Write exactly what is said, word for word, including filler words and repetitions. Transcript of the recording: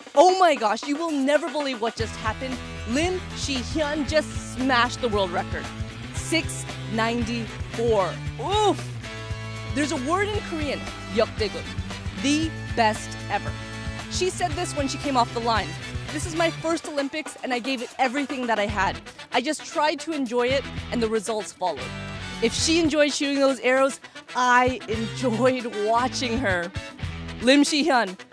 Oh my gosh, you will never believe what just happened. Lim Sihyeon just smashed the world record. six ninety-four. Oof! There's a word in Korean, 역대급, the best ever. She said this when she came off the line. This is my first Olympics and I gave it everything that I had. I just tried to enjoy it and the results followed. If she enjoyed shooting those arrows, I enjoyed watching her. Lim Sihyeon,